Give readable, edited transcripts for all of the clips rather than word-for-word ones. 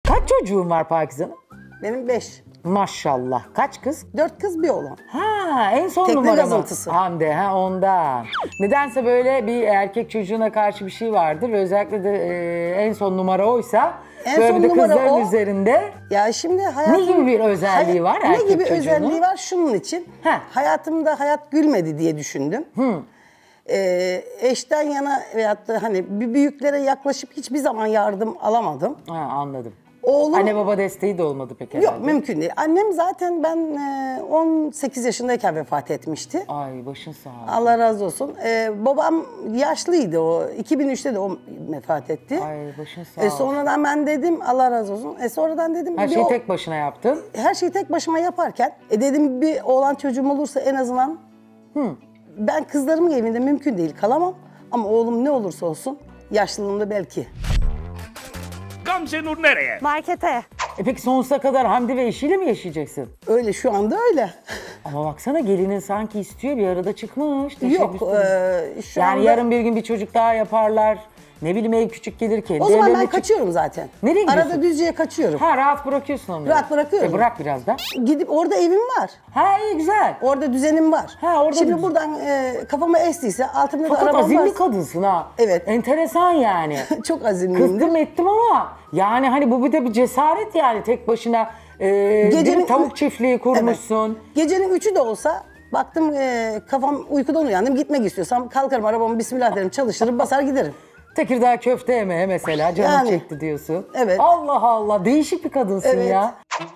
Kaç çocuğun var Pakize Hanım? Benim 5. Maşallah. Kaç kız? 4 kız bir oğlan. Ha, en son Tekne numara mı? gazıntısı. Hande, ha ondan. Nedense böyle bir erkek çocuğuna karşı bir şey vardır ve özellikle de en son numara oysa En böyle son bir de numara kızların o. üzerinde Ya şimdi hayatım... ne gibi bir özelliği var Ne erkek gibi çocuğunun? özelliği var? Şunun için. Heh. Hayatımda hayat gülmedi diye düşündüm. Eşten yana veyahut da hani bir büyüklere yaklaşıp hiçbir zaman yardım alamadım. Ha, anladım. Oğlum... Anne baba desteği de olmadı pek herhalde. Yok, mümkün değil. Annem zaten ben 18 yaşındayken vefat etmişti. Ay başın sağ olsun. Allah razı olsun. Babam yaşlıydı o. 2003'te de o vefat etti. Ay başın sağ olsun. Sonradan ben dedim Allah razı olsun. Sonradan dedim Her şeyi tek başına yaptın. her şeyi tek başıma yaparken dedim bir oğlan çocuğum olursa en azından ben kızlarımın evinde mümkün değil kalamam. Ama oğlum ne olursa olsun yaşlılığımda belki. Gamze Nur nereye? Markete. Peki sonsuza kadar Hamdi ve eşiyle mi yaşayacaksın? Öyle şu anda öyle. Ama baksana gelinin sanki istiyor, bir arada çıkmış. Yok şu Yani anda... yarın bir gün bir çocuk daha yaparlar. Ne bileyim ev küçük gelir kendi O zaman ben evlerine kaçıyorum zaten. Nereye gidiyorsun? Arada Düzce'ye kaçıyorum. Ha, rahat bırakıyorsun onları. Rahat bırakıyorum. Bırak biraz da. Gidip orada evim var. Ha, iyi güzel. Orada düzenim var. Ha, orada Şimdi düzen. buradan kafama estiyse altımda da Fakat arabam azimli var. kadınsın ha. Evet. Enteresan yani. Çok azimliyimdir. Kızdım ettim ama yani hani bu bir de bir cesaret yani tek başına bir tavuk çiftliği kurmuşsun. Evet. Gecenin 3'ü de olsa baktım kafam uykudan uyandım gitmek istiyorsam kalkarım arabamı bismillah derim çalıştırıp basar giderim. Tekirdağ köfte yemeye mesela canım Yani. çekti diyorsun. Evet. Allah Allah, değişik bir kadınsın Evet. ya.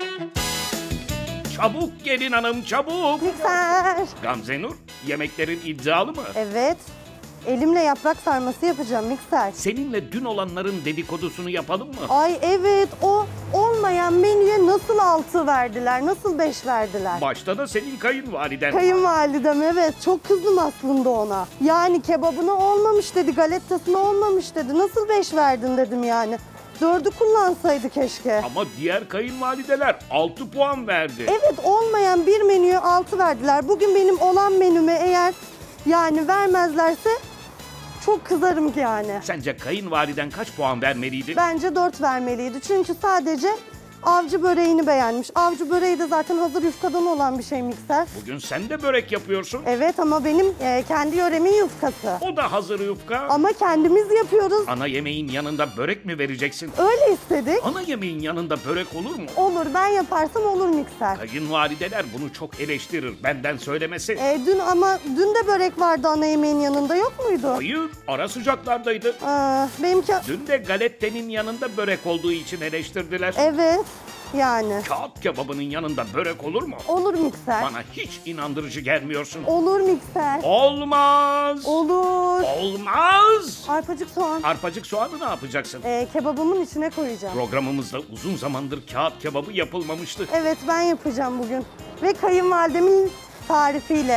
Çabuk gelin hanım çabuk. Mikser. Gamze Nur yemeklerin iddialı mı? Evet. Elimle yaprak sarması yapacağım mikser. Seninle dün olanların dedikodusunu yapalım mı? Ay evet, o olmayan menüye nasıl 6 verdiler, nasıl 5 verdiler? Başta da senin kayınvaliden. Kayınvalidem evet, çok kızdım aslında ona. Yani kebabına olmamış dedi, galettasına olmamış dedi. Nasıl 5 verdin dedim yani. 4'ü kullansaydı keşke. Ama diğer kayınvalideler 6 puan verdi. Evet, olmayan bir menüye 6 verdiler. Bugün benim olan menüme eğer yani vermezlerse çok kızarım yani. Sence kayınvaliden kaç puan vermeliydi? Bence 4 vermeliydi. Çünkü sadece avcı böreğini beğenmiş. Avcı böreği de zaten hazır yufkadan olan bir şey mikser. Bugün sen de börek yapıyorsun. Evet ama benim kendi yöremin yufkası. O da hazır yufka. Ama kendimiz yapıyoruz. Ana yemeğin yanında börek mi vereceksin? Öyle istedik. Ana yemeğin yanında börek olur mu? Olur, ben yaparsam olur mikser. Kayınvalideler bunu çok eleştirir. Benden söylemesi. Dün de börek vardı ana yemeğin yanında, yok muydu? Hayır, ara sıcaklardaydı. Benimki Dün de galettenin yanında börek olduğu için eleştirdiler. evet yani. Kağıt kebabının yanında börek olur mu? Olur mikser. Bana hiç inandırıcı gelmiyorsun. Olur mikser. Olmaz. Olur. Olmaz. Arpacık soğan. Arpacık soğanı ne yapacaksın? Kebabımın içine koyacağım. Programımızda uzun zamandır kağıt kebabı yapılmamıştı. Evet, ben yapacağım bugün. Ve kayınvalidemin tarifiyle.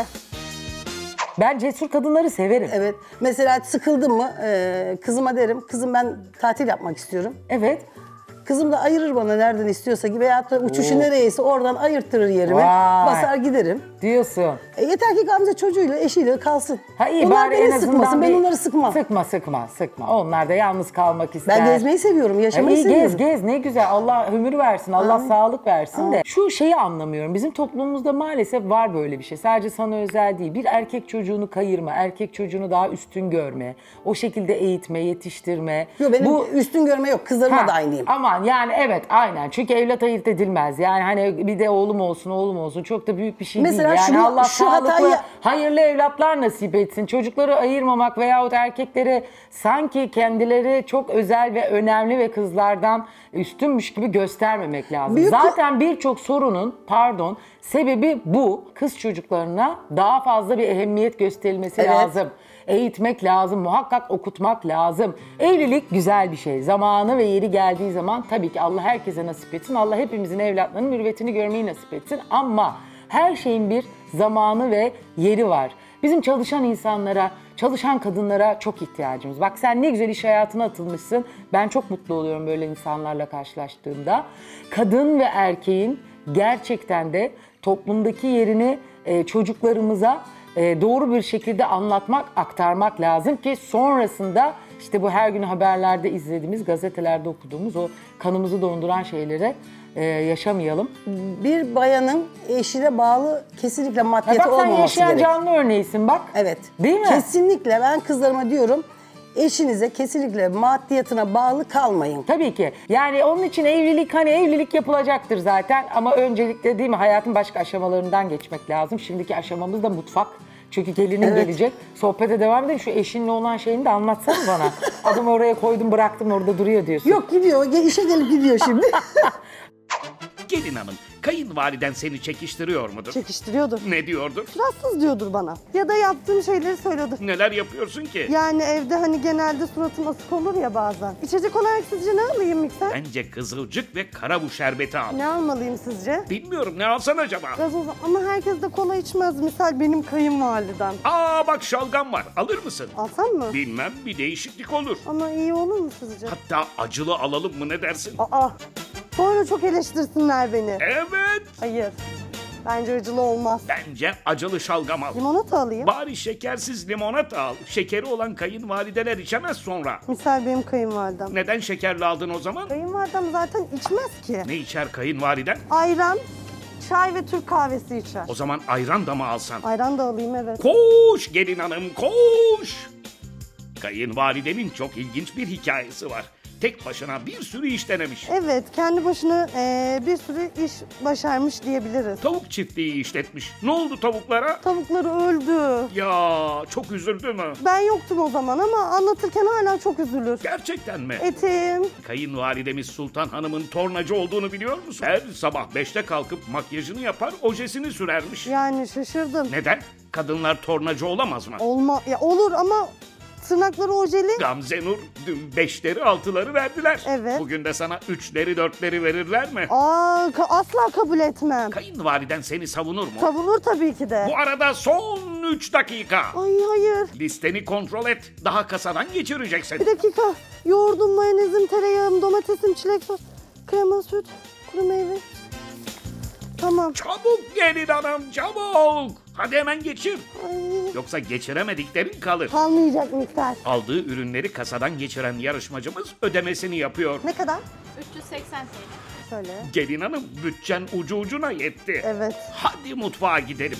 Ben cesur kadınları severim. Evet. Mesela sıkıldım mı kızıma derim kızım ben tatil yapmak istiyorum. Evet. Kızım da ayırır bana nereden istiyorsa gibi veyahut da uçuşu nereyse oradan ayırttırır yerime. Vay. Basar giderim. Diyorsun. Yeter ki Gamze çocuğuyla eşiyle kalsın. Ha iyi, Onlar bari en beni azından sıkmasın, ben bir- onları sıkmam. Sıkma. Onlar da yalnız kalmak ister. Ben gezmeyi seviyorum, yaşamayı iyi seviyorum. gez ne güzel. Allah ömür versin, Allah sağlık versin de. Şu şeyi anlamıyorum. Bizim toplumumuzda maalesef var böyle bir şey. Sadece sana özel değil. Bir erkek çocuğunu kayırma, erkek çocuğunu daha üstün görme. O şekilde eğitme, yetiştirme. Yok benim üstün görme yok, kızlarıma da aynıyım. Aman yani evet aynen. Çünkü evlat ayırt edilmez. Yani hani bir de oğlum olsun çok da büyük bir şey Mesela değil. Yani şunu- Allah şu sağlıklı, hatayı- hayırlı evlatlar nasip etsin. Çocukları ayırmamak veyahut erkekleri sanki kendileri çok özel ve önemli ve kızlardan üstünmüş gibi göstermemek lazım. Büyük- Zaten birçok sorunun sebebi bu. Kız çocuklarına daha fazla bir ehemmiyet gösterilmesi Evet. lazım. Eğitmek lazım, muhakkak okutmak lazım. Evlilik güzel bir şey. Zamanı ve yeri geldiği zaman tabii ki Allah herkese nasip etsin. Allah hepimizin evlatlarının mürüvvetini görmeyi nasip etsin. Ama her şeyin bir zamanı ve yeri var. Bizim çalışan insanlara, çalışan kadınlara çok ihtiyacımız. Bak sen ne güzel iş hayatına atılmışsın. Ben çok mutlu oluyorum böyle insanlarla karşılaştığımda. Kadın ve erkeğin gerçekten de toplumdaki yerini çocuklarımıza doğru bir şekilde anlatmak, aktarmak lazım ki sonrasında işte bu her gün haberlerde izlediğimiz, gazetelerde okuduğumuz o kanımızı donduran şeylere yaşamayalım. Bir bayanın eşine bağlı kesinlikle maddiyeti Bak sen olmaması yaşayan gerek. canlı örneğisin bak. Evet. Değil mi? Kesinlikle ben kızlarıma diyorum, eşinize kesinlikle maddiyatına bağlı kalmayın. Tabii ki. Yani onun için evlilik hani evlilik yapılacaktır zaten ama öncelikle değil mi hayatın başka aşamalarından geçmek lazım. Şimdiki aşamamız da mutfak. Çünkü gelinin Evet. gelecek. Sohbete devam edelim. Şu eşinle olan şeyini de anlatsana bana. Adımı oraya koydum bıraktım orada duruyor diyorsun. Yok gidiyor, işe gelip gidiyor şimdi. Gelin hanım, kayınvaliden seni çekiştiriyor mudur? Çekiştiriyordur. Ne diyordur? Suratsız diyordur bana. Ya da yaptığım şeyleri söylüyordur. Neler yapıyorsun ki? Yani evde hani genelde suratım asık olur ya bazen. İçecek olarak sizce ne alayım mikser? Bence kızılcık ve karabu şerbeti al. Ne almalıyım sizce? Bilmiyorum, ne alsan acaba? Gazoz ama herkes de kola içmez. Misal benim kayınvalidem. Aa bak, şalgam var, alır mısın? Alsam mı? Bilmem, bir değişiklik olur. Ama iyi olur mu sizce? Hatta acılı alalım mı, ne dersin? Aa, sonra çok eleştirsinler beni. Evet, Hayır. Bence acılı olmaz. bence acılı şalgam al. Limonata alayım. Bari şekersiz limonata al. Şekeri olan kayınvalideler içemez sonra. Misal benim kayınvalidem. Neden şekerli aldın o zaman? Kayınvalidem zaten içmez ki. Ne içer kayınvaliden? Ayran, çay ve Türk kahvesi içer. O zaman ayran da mı alsan? Ayran da alayım evet. Koş gelin hanım, koş! Kayınvalidenin çok ilginç bir hikayesi var. Tek başına bir sürü iş denemiş. Evet, kendi başına bir sürü iş başarmış diyebiliriz. Tavuk çiftliği işletmiş. Ne oldu tavuklara? Tavukları öldü. Ya çok üzüldü mü? Ben yoktum o zaman ama anlatırken hala çok üzülür. Gerçekten mi? Etim. Kayınvalidemiz Sultan Hanım'ın tornacı olduğunu biliyor musun? Her sabah 5'te kalkıp makyajını yapar, ojesini sürermiş. Yani şaşırdım. Neden? Kadınlar tornacı olamaz mı? Ya olur ama tırnakları ojeli. Gamze Nur dün 5'leri 6'ları verdiler. Evet. Bugün de sana 3'leri 4'leri verirler mi? Asla kabul etmem. Kayınvaliden seni savunur mu? Savunur tabii ki de. Bu arada son 3 dakika. Ay hayır. Listeni kontrol et. Daha kasadan geçireceksin. Bir dakika. Yoğurdum, mayonezim, tereyağım, domatesim, çilek sos, krema, süt, kuru meyve. Tamam. Çabuk gelin hanım, çabuk. Hadi hemen geçir. Ay, Yoksa geçiremediklerin kalır. kalmayacak miktar. Aldığı ürünleri kasadan geçiren yarışmacımız ödemesini yapıyor. Ne kadar? 380 TL. Söyle. Gelin hanım, bütçen ucu ucuna yetti. Evet. Hadi mutfağa gidelim.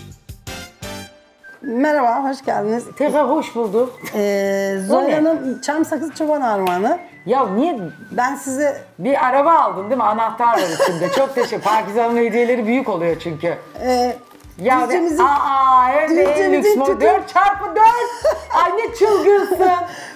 Merhaba, hoş geldiniz. Tekrar hoş bulduk. Zoya ne? Hanım, çam sakız çoban armağanı. Ya niye Ben size bir araba aldın değil mi? Anahtar var içinde. Çok teşekkür. Pakize Hanım'ın hediyeleri büyük oluyor çünkü. Ya Düzcemizin- hem de en Düzcemizin lüks tütün- model 4x4. Ay ne çılgınsın.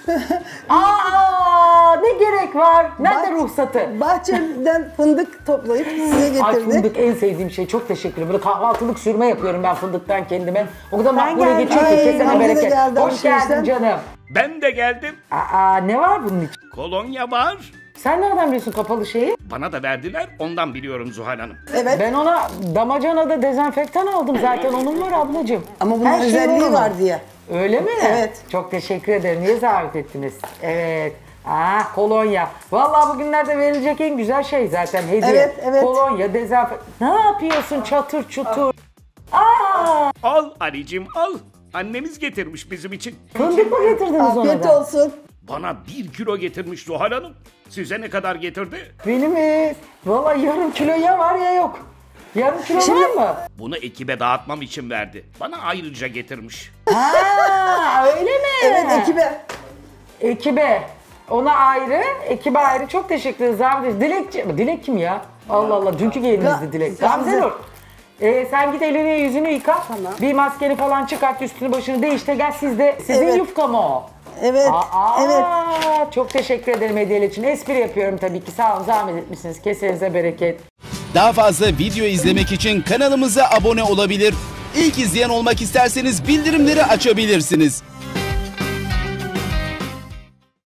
Ne gerek var? Nerede ruhsatı? bahçemden fındık toplayıp size Ay getirdik. fındık en sevdiğim şey. Çok teşekkür ederim. Böyle kahvaltılık sürme yapıyorum ben fındıktan kendime. O kadar Ben makbule geldim. geçiyor ki Ay, kesene Gamze de bereket. geldi Hoş geldin alışverişten. canım. Ben de geldim. Ne var bunun için? Kolonya var. Sen nereden biliyorsun kapalı şeyi? Bana da verdiler, ondan biliyorum Zuhal Hanım. Evet. Ben ona damacanada dezenfektan aldım zaten. Onun var ablacığım. Ama bunun Her şey özelliği onun. var diye. Öyle mi? Evet. Çok teşekkür ederim. Niye zahmet ettiniz? Evet. Kolonya. Vallahi bugünlerde verilecek en güzel şey zaten hediye. Evet, evet. Kolonya, dezenfektan. Ne yapıyorsun çatır çutur? Al Ali'cim al. Annemiz getirmiş bizim için. Fındık mı getirdiniz ona Afiyet da? olsun. Bana 1 kilo getirmiş Zuhal Hanım. Size ne kadar getirdi? Benim vallahi yarım kilo ya var ya yok. Yarım kilo var mı? Bunu ekibe dağıtmam için verdi. Bana ayrıca getirmiş. Öyle mi? Evet, ekibe. Ekibe. Ona ayrı, ekibe ayrı. Çok teşekkür ederiz. Dilek kim ya? Allah Allah. Dünkü gelinizdi Dilek. Gamze Nur. Sen git elini yüzünü yıka. Tamam. Bir maskeni falan çıkart, üstünü başını değiş de gel sizin Evet. yufka mı o? Evet, evet. Çok teşekkür ederim hediyeler için. Espri yapıyorum tabii ki. Sağ olun, zahmet etmişsiniz. Kesenize bereket. Daha fazla video izlemek için kanalımıza abone olabilir. İlk izleyen olmak isterseniz bildirimleri açabilirsiniz.